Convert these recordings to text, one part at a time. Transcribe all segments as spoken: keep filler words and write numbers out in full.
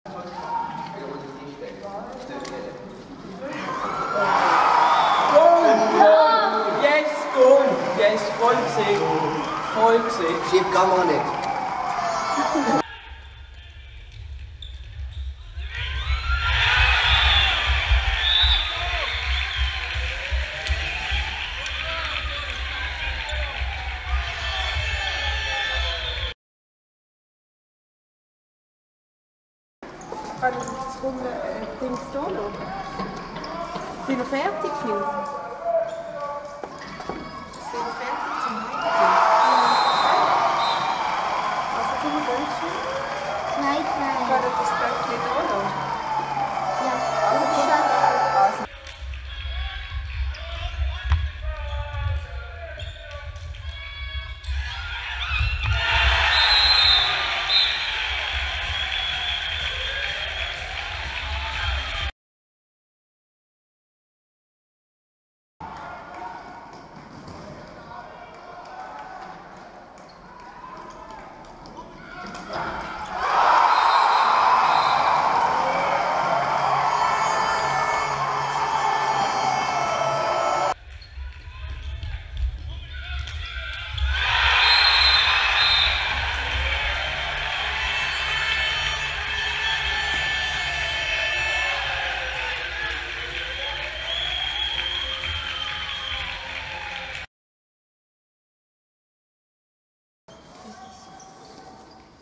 Yes, go! Yes, voll gesehen. Voll gesehen. Schieb die Kamera nicht. Kann ich das runde äh, Ding da noch? Sind wir fertig, Phil? Sind wir fertig zum Heimgehen? Also, du willst schon? Nein, nein. Kann ich das Bäckchen da noch? Ja, Also, das ist komm. schon. Also.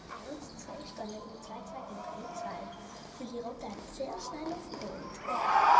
Zwei Stunden, zwei, zwei, drei, zwei. Für die Rote sehr schnell auf den Boden.